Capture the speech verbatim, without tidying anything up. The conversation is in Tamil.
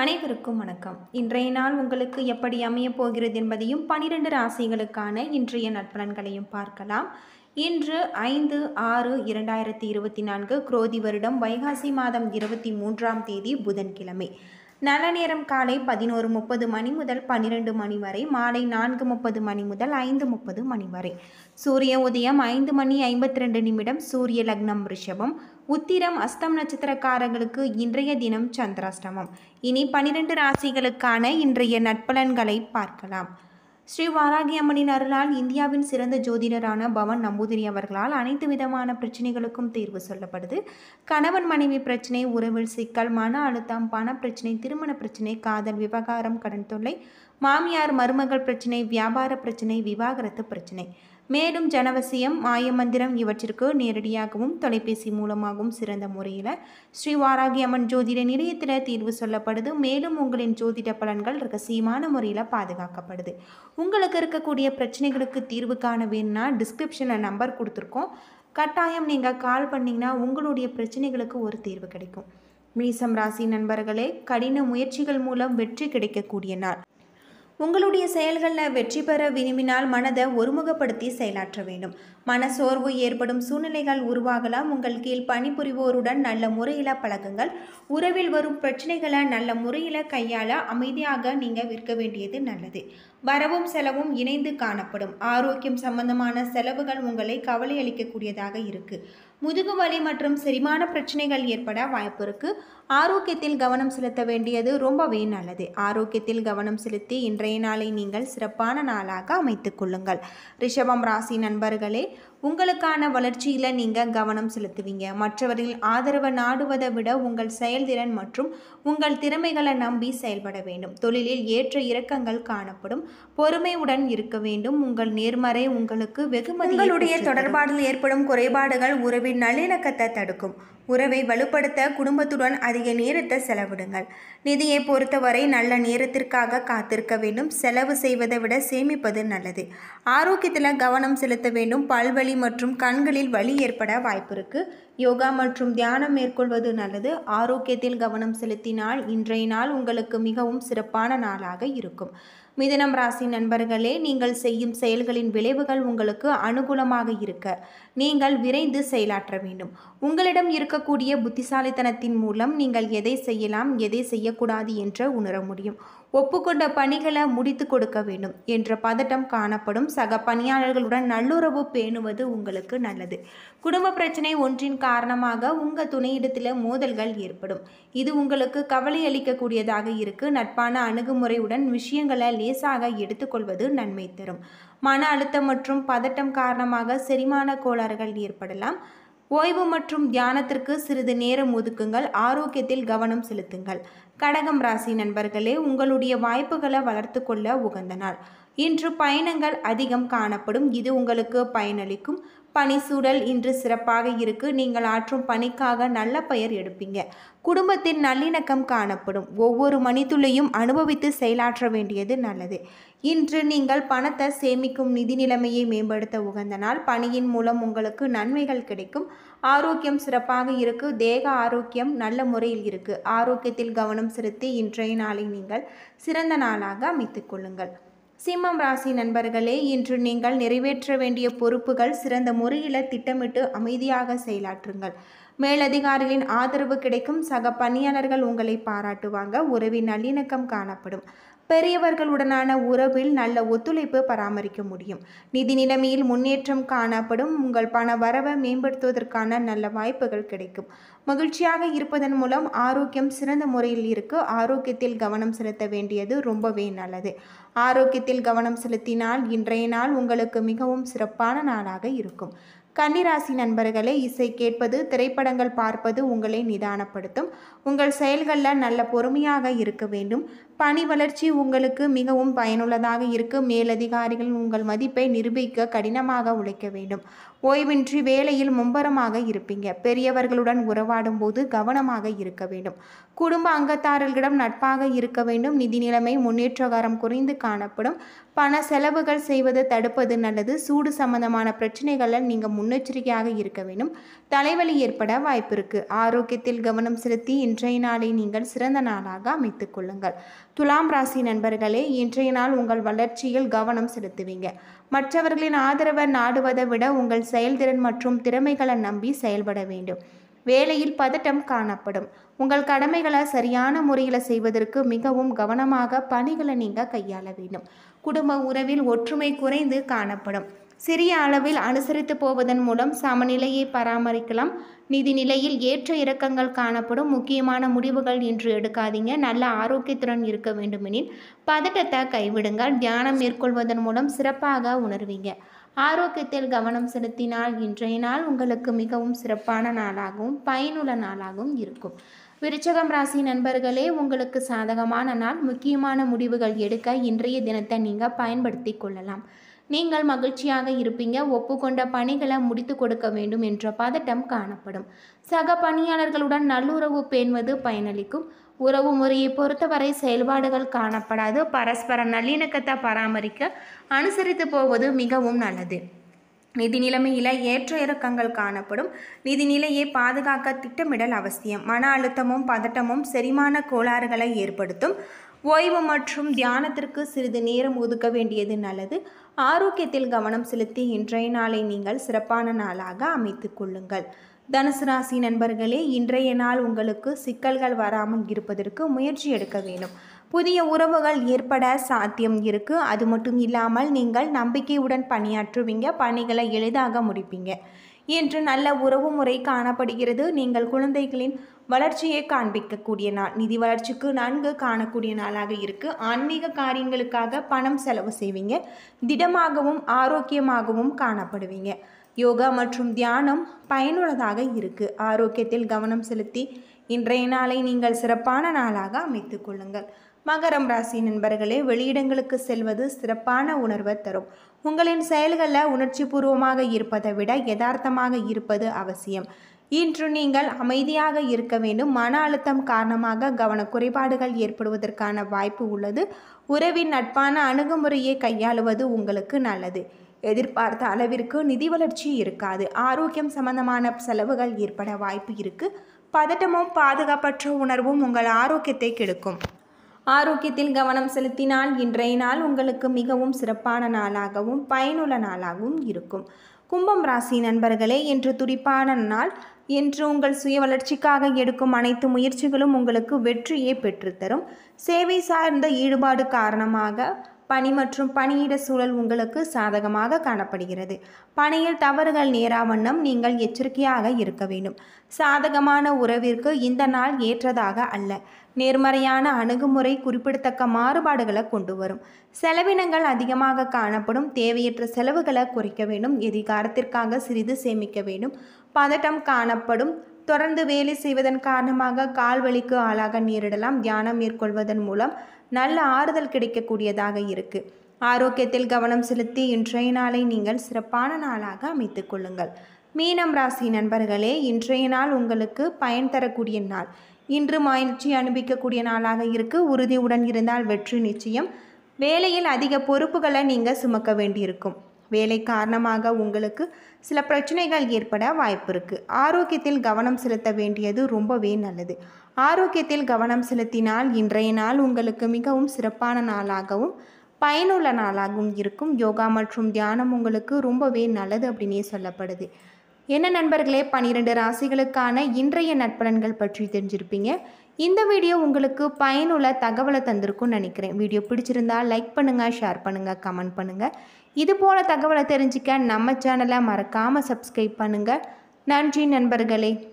அனைவருக்கும் வணக்கம். இன்றைய நாள் உங்களுக்கு எப்படி அமையப் போகிறது என்பதையும் பனிரெண்டு ராசிகளுக்கான இன்றைய நற்பலன்களையும் பார்க்கலாம். இன்று ஐந்து ஆறு இரண்டாயிரத்தி இருபத்தி நான்கு குரோதி வருடம் வைகாசி மாதம் இருபத்தி மூன்றாம் தேதி புதன்கிழமை. நல்ல நேரம் காலை பதினோரு முப்பது மணி முதல் பன்னிரெண்டு மணி வரை, மாலை நான்கு முப்பது மணி முதல் ஐந்து முப்பது மணி வரை. சூரிய உதயம் ஐந்து மணி ஐம்பத்தி ரெண்டு நிமிடம். சூரிய லக்னம் ரிஷபம். உத்திரம் அஸ்தம் நட்சத்திரக்காரர்களுக்கு இன்றைய தினம் சந்திராஷ்டமம். இனி பனிரெண்டு ராசிகளுக்கான இன்றைய நற்பலன்களை பார்க்கலாம். ஸ்ரீ வாராகி அம்மனின் அருளால் இந்தியாவின் சிறந்த ஜோதிடரான பவன் நம்பூதிரி அவர்களால் அனைத்து விதமான பிரச்சனைகளுக்கும் தீர்வு சொல்லப்படுது. கணவன் மனைவி பிரச்சனை, உறவில் சிக்கல், மன அழுத்தம், பண பிரச்சனை, திருமண பிரச்சனை, காதல், விவகாரம், கடன் தொல்லை, மாமியார் மருமகள் பிரச்சனை, வியாபார பிரச்சனை, விவாகரத்து பிரச்சனை, மேலும் ஜனவசியம், மாயமந்திரம் இவற்றிற்கு நேரடியாகவும் தொலைபேசி மூலமாகவும் சிறந்த முறையில் ஸ்ரீ வாராகி அம்மன் ஜோதிட நிலையத்தில் தீர்வு சொல்லப்படுது. மேலும் உங்களின் ஜோதிட பலன்கள் ரகசியமான முறையில் பாதுகாக்கப்படுது. உங்களுக்கு இருக்கக்கூடிய பிரச்சனைகளுக்கு தீர்வு காண வேணும்னா டிஸ்கிரிப்ஷனில் நம்பர் கொடுத்துருக்கோம். கட்டாயம் நீங்கள் கால் பண்ணிங்கன்னா உங்களுடைய பிரச்சனைகளுக்கு ஒரு தீர்வு கிடைக்கும். மீசம் ராசி நண்பர்களே, கடின முயற்சிகள் மூலம் வெற்றி கிடைக்கக்கூடிய நாள். உங்களுடைய செயல்களில் வெற்றி பெற விரும்பினால் மனதை ஒருமுகப்படுத்தி செயலாற்ற வேண்டும். மன சோர்வு ஏற்படும் சூழ்நிலைகள் உருவாகலாம். உங்கள் கீழ் பணிபுரிவோருடன் நல்ல முறையில் பழகுங்கள். உறவில் வரும் பிரச்சனைகளை நல்ல முறையில் கையாள அமைதியாக நீங்கள் இருக்க வேண்டியது நல்லது. வரவும் செலவும் இணைந்து காணப்படும். ஆரோக்கியம் சம்பந்தமான செலவுகள் உங்களை கவலை அளிக்கக்கூடியதாக இருக்கு. முதுகு வலி மற்றும் செரிமான பிரச்சனைகள் ஏற்பட வாய்ப்பு இருக்கு. ஆரோக்கியத்தில் கவனம் செலுத்த வேண்டியது ரொம்பவே நல்லது. ஆரோக்கியத்தில் கவனம் செலுத்தி இன்றைய நாளை நீங்கள் சிறப்பான நாளாக அமைத்துக் கொள்ளுங்கள். ரிஷபம் ராசி நண்பர்களே, உங்களுக்கான வளர்ச்சியில் நீங்கள் கவனம் செலுத்துவீங்க. மற்றவர்கள் ஆதரவை நாடுவதை விட உங்கள் செயல்திறன் மற்றும் உங்கள் திறமைகளை நம்பி செயல்பட வேண்டும். தொழிலில் ஏற்ற இறக்கங்கள் காணப்படும். பொறுமையுடன் இருக்க வேண்டும். உங்கள் நேர்மறை உங்களுக்கு வெகுமதி. உங்களுடைய தொடர்பாடில் ஏற்படும் குறைபாடுகள் உறவின் நல்லிணக்கத்தை தடுக்கும். உறவை வலுப்படுத்த குடும்பத்துடன் அதிக நேரத்தை செலவிடுங்கள். நிதியை பொறுத்தவரை நல்ல நேரத்திற்காக காத்திருக்க வேண்டும். செலவு செய்வதை விட சேமிப்பது நல்லது. ஆரோக்கியத்தில் கவனம் செலுத்த வேண்டும். பல்வலி மற்றும் கண்களில் வலி ஏற்பட வாய்ப்பு இருக்கு. யோகா மற்றும் தியானம் மேற்கொள்வது நல்லது. ஆரோக்கியத்தில் கவனம் செலுத்தினால் இன்றைய நாள் உங்களுக்கு மிகவும் சிறப்பான நாளாக இருக்கும். மிதுனம் ராசி நண்பர்களே, நீங்கள் செய்யும் செயல்களின் விளைவுகள் உங்களுக்கு அனுகூலமாக இருக்க நீங்கள் விரைந்து செயலாற்ற வேண்டும். உங்களிடம் இருக்கக்கூடிய புத்திசாலித்தனத்தின் மூலம் நீங்கள் எதை செய்யலாம், எதை செய்யக்கூடாது என்று உணர முடியும். ஒப்புக்கொண்ட பணிகளை முடித்து கொடுக்க வேண்டும் என்ற பதட்டம் காணப்படும். சக பணியாளர்களுடன் நல்லுறவு பேணுவது உங்களுக்கு நல்லது. குடும்ப பிரச்சனை ஒன்றின் காரணமாக உங்கள் துணையிடத்தில் மோதல்கள் ஏற்படும். இது உங்களுக்கு கவலை அளிக்கக்கூடியதாக இருக்கு. நட்பான அணுகுமுறையுடன் விஷயங்களை லேசாக எடுத்துக்கொள்வது நன்மை தரும். மன அழுத்தம் மற்றும் பதட்டம் காரணமாக செரிமான கோளாறுகள் ஏற்படலாம். ஓய்வு மற்றும் தியானத்திற்கு சிறிது நேரம் ஒதுக்குங்கள். ஆரோக்கியத்தில் கவனம் செலுத்துங்கள். கடகம் ராசி நண்பர்களே, உங்களுடைய வாய்ப்புகளை வளர்த்து கொள்ள உகந்த நாள். இன்று பயணங்கள் அதிகம் காணப்படும். இது உங்களுக்கு பயனளிக்கும். பணி சூழல் இன்று சிறப்பாக இருக்கு. நீங்கள் ஆற்றும் பணிக்காக நல்ல பெயர் எடுப்பீங்க. குடும்பத்தில் நல்லிணக்கம் காணப்படும். ஒவ்வொரு மணித்துளையும் அனுபவித்து செயலாற்ற வேண்டியது நல்லது. இன்று நீங்கள் பணத்தை சேமிக்கும். நிதி நிலைமையை மேம்படுத்த உகந்த நாள். பணியின் மூலம் உங்களுக்கு நன்மைகள் கிடைக்கும். ஆரோக்கியம் சிறப்பாக இருக்கு. தேக ஆரோக்கியம் நல்ல முறையில் இருக்கு. ஆரோக்கியத்தில் கவனம் செலுத்தி இன்றைய நாளை நீங்கள் சிறந்த நாளாக அமைத்துக் கொள்ளுங்கள். சிம்மம் ராசி நண்பர்களே, இன்று நீங்கள் நிறைவேற்ற வேண்டிய பொறுப்புகள் சிறந்த முறையில் திட்டமிட்டு அமைதியாக செயலாற்றுங்கள். மேலதிகாரிகளின் ஆதரவு கிடைக்கும். சக பணியாளர்கள் உங்களை பாராட்டுவாங்க. உறவின் நல்லிணக்கம் காணப்படும். பெரியவர்களுடனான உறவில் நல்ல ஒத்துழைப்பு பராமரிக்க முடியும். நிதி நிலைமையில் முன்னேற்றம் காணப்படும். உங்கள் பண வரவை மேம்படுத்துவதற்கான நல்ல வாய்ப்புகள் கிடைக்கும். மகிழ்ச்சியாக இருப்பதன் மூலம் ஆரோக்கியம் சிறந்த முறையில் இருக்கு. ஆரோக்கியத்தில் கவனம் செலுத்த வேண்டியது ரொம்பவே நல்லது. ஆரோக்கியத்தில் கவனம் செலுத்தினால் இன்றைய நாள் உங்களுக்கு மிகவும் சிறப்பான நாளாக இருக்கும். கன்னிராசி நண்பர்களே, இசை கேட்பது, திரைப்படங்கள் பார்ப்பது உங்களை நிதானப்படுத்தும். உங்கள் செயல்களில் நல்ல பொறுமையாக இருக்க வேண்டும். பணி வளர்ச்சி உங்களுக்கு மிகவும் பயனுள்ளதாக இருக்கும். மேலதிகாரிகள் உங்கள் மதிப்பை நிரூபிக்க கடினமாக உழைக்க வேண்டும். ஓய்வின்றி வேலையில் மும்பரமாக இருப்பீங்க. பெரியவர்களுடன் உறவாடும் போது கவனமாக இருக்க வேண்டும். குடும்ப அங்கத்தாரர்களிடம் நட்பாக இருக்க வேண்டும். நிதி நிலைமை முன்னேற்றகாரம் குறைந்து காணப்படும். பண செலவுகள் செய்வது தடுப்பது நல்லது. சூடு சம்பந்தமான பிரச்சனைகளில் நீங்கள் முன்னெச்சரிக்கையாக இருக்க வேண்டும். தலைவலி ஏற்பட வாய்ப்பு இருக்கு. ஆரோக்கியத்தில் கவனம் செலுத்தி இன்றைய நாளை நீங்கள் சிறந்த நாளாக அமைத்துக் கொள்ளுங்கள். துலாம் ராசி நண்பர்களே, இன்றைய நாள் உங்கள் வளர்ச்சியில் கவனம் செலுத்துவீங்க. மற்றவர்களின் ஆதரவை நாடுவதை விட உங்கள் செயல்திறன் மற்றும் திறமைகளை நம்பி செயல்பட வேண்டும். வேலையில் பதட்டம் காணப்படும். உங்கள் கடமைகளை சரியான முறையில் செய்வதற்கு மிகவும் கவனமாக பணிகளை நீங்கள் கையாள வேண்டும். குடும்ப உறவில் ஒற்றுமை குறைந்து காணப்படும். சிறிய அளவில் அனுசரித்து போவதன் மூலம் சமநிலையை பராமரிக்கலாம். நிதி நிலையில் ஏற்ற இறக்கங்கள் காணப்படும். முக்கியமான முடிவுகள் இன்று எடுக்காதீங்க. நல்ல ஆரோக்கியத்துடன் இருக்க வேண்டுமெனில் பதட்டத்தை கைவிடுங்கள். தியானம் மேற்கொள்வதன் மூலம் சிறப்பாக உணர்வீங்க. ஆரோக்கியத்தில் கவனம் செலுத்தினால் இன்றைய நாள் உங்களுக்கு மிகவும் சிறப்பான நாளாகவும் பயனுள்ள நாளாகவும் இருக்கும். விருச்சகம் ராசி நண்பர்களே, உங்களுக்கு சாதகமான நாள். முக்கியமான முடிவுகள் எடுக்க இன்றைய தினத்தை நீங்கள் பயன்படுத்தி கொள்ளலாம். நீங்கள் மகிழ்ச்சியாக இருப்பீங்க. ஒப்புக்கொண்ட பணிகளை முடித்து கொடுக்க வேண்டும் என்ற பதட்டம் காணப்படும். சக பணியாளர்களுடன் நல்லுறவு பேணுவது பயனளிக்கும். உறவு முறையை பொறுத்தவரை செயல்பாடுகள் காணப்படாது. பரஸ்பர நல்லிணக்கத்தை பராமரிக்க அனுசரித்து போவது மிகவும் நல்லது. நிதி நிலைமையில் ஏற்ற இறக்கங்கள் காணப்படும். நிதி நிலையை பாதுகாக்க திட்டமிடல் அவசியம். மன அழுத்தமும் பதட்டமும் செரிமான கோளாறுகளை ஏற்படுத்தும். ஓய்வு மற்றும் தியானத்திற்கு சிறிது நேரம் ஒதுக்க வேண்டியது நல்லது. ஆரோக்கியத்தில் கவனம் செலுத்தி இன்றைய நாளை நீங்கள் சிறப்பான நாளாக அமைத்து கொள்ளுங்கள். தனுசு ராசி நண்பர்களே, இன்றைய நாள் உங்களுக்கு சிக்கல்கள் வராமல் இருப்பதற்கு முயற்சி எடுக்க வேண்டும். புதிய உறவுகள் ஏற்பட சாத்தியம் இருக்கு. அது மட்டும் இல்லாமல் நீங்கள் நம்பிக்கையுடன் பணியாற்றுவீங்க. பணிகளை எளிதாக முடிப்பீங்க. இன்று நல்ல உறவு முறை காணப்படுகிறது. நீங்கள் குழந்தைகளின் வளர்ச்சியை காண்பிக்கக்கூடிய நாள். நிதி வளர்ச்சிக்கு நன்கு காணக்கூடிய நாளாக இருக்கு. ஆன்மீக காரியங்களுக்காக பணம் செலவு செய்வீங்க. திடமாகவும் ஆரோக்கியமாகவும் காணப்படுவீங்க. யோகா மற்றும் தியானம் பயனுள்ளதாக இருக்கு. ஆரோக்கியத்தில் கவனம் செலுத்தி இன்றைய நாளை நீங்கள் சிறப்பான நாளாக அமைத்து கொள்ளுங்கள். மகரம் ராசி நண்பர்களே, வெளியிடங்களுக்கு செல்வது சிறப்பான உணர்வை தரும். உங்களின் செயல்களில் உணர்ச்சி பூர்வமாக இருப்பதை விட யதார்த்தமாக இருப்பது அவசியம். இன்று நீங்கள் அமைதியாக இருக்க வேண்டும். மன அழுத்தம் காரணமாக கவன குறைபாடுகள் ஏற்படுவதற்கான வாய்ப்பு உள்ளது. உறவின் நட்பான அணுகுமுறையை கையாளுவது உங்களுக்கு நல்லது. எதிர்பார்த்த அளவிற்கு நிதி வளர்ச்சி இருக்காது. ஆரோக்கியம் சம்பந்தமான செலவுகள் ஏற்பட வாய்ப்பு இருக்கு. பதட்டமும் பாதுகாப்பற்ற உணர்வும் உங்கள் ஆரோக்கியத்தை கெடுக்கும். ஆரோக்கியத்தில் கவனம் செலுத்தினால் இன்றைய நாள் உங்களுக்கு மிகவும் சிறப்பான நாளாகவும் பயனுள்ள நாளாகவும் இருக்கும். கும்பம் ராசி நண்பர்களே, இன்று துடிப்பான நாள். இன்று உங்கள் சுய வளர்ச்சிக்காக எடுக்கும் அனைத்து முயற்சிகளும் உங்களுக்கு வெற்றியை பெற்றுத்தரும். சேவை சார்ந்த ஈடுபாடு காரணமாக பணி மற்றும் பணியிட சூழல் உங்களுக்கு சாதகமாக காணப்படுகிறது. பணியில் தவறுகள் நேரா வண்ணம் நீங்கள் எச்சரிக்கையாக இருக்க வேண்டும். சாதகமான உறவிற்கு இந்த நாள் ஏற்றதாக அல்ல. நேர்மறையான அணுகுமுறை குறிப்பிடத்தக்க மாறுபாடுகளை கொண்டு வரும். செலவினங்கள் அதிகமாக காணப்படும். தேவையற்ற செலவுகளை குறைக்க வேண்டும். எதிர்காலத்திற்காக சிறிது சேமிக்க வேண்டும். பதட்டம் காணப்படும். தொடர்ந்து வேலை செய்வதன் காரணமாக கால்வலிக்கு ஆளாக நேரிடலாம். தியானம் மேற்கொள்வதன் மூலம் நல்ல ஆறுதல் கிடைக்கக்கூடியதாக இருக்கு. ஆரோக்கியத்தில் கவனம் செலுத்தி இன்றைய நாளை நீங்கள் சிறப்பான நாளாக அமைத்து கொள்ளுங்கள். மீனம் ராசி நண்பர்களே, இன்றைய நாள் உங்களுக்கு பயன் தரக்கூடிய நாள். இன்று மகிழ்ச்சி அனுபவிக்கக்கூடிய நாளாக இருக்கு. உறுதியுடன் இருந்தால் வெற்றி நிச்சயம். வேலையில் அதிக பொறுப்புகளை நீங்கள் சுமக்க வேண்டியிருக்கும். வேலை காரணமாக உங்களுக்கு சில பிரச்சனைகள் ஏற்பட வாய்ப்பு இருக்கு. ஆரோக்கியத்தில் கவனம் செலுத்த வேண்டியது ரொம்பவே நல்லது. ஆரோக்கியத்தில் கவனம் செலுத்தினால் இன்றைய நாள் உங்களுக்கு மிகவும் சிறப்பான நாளாகவும் பயனுள்ள நாளாகவும் இருக்கும். யோகா மற்றும் தியானம் உங்களுக்கு ரொம்பவே நல்லது அப்படின்னே சொல்லப்படுது. என்ன நண்பர்களே, பன்னிரெண்டு ராசிகளுக்கான இன்றைய நட்பலன்கள் பற்றி தெரிஞ்சிருப்பீங்க. இந்த வீடியோ உங்களுக்கு பயனுள்ள தகவலை தந்திருக்கும்னு நினைக்கிறேன். வீடியோ பிடிச்சிருந்தால் லைக் பண்ணுங்கள், ஷேர் பண்ணுங்கள், கமெண்ட் பண்ணுங்கள். இது போல தகவலை தெரிஞ்சுக்க நம்ம சேனலை மறக்காமல் சப்ஸ்கிரைப் பண்ணுங்கள். நன்றி நண்பர்களே.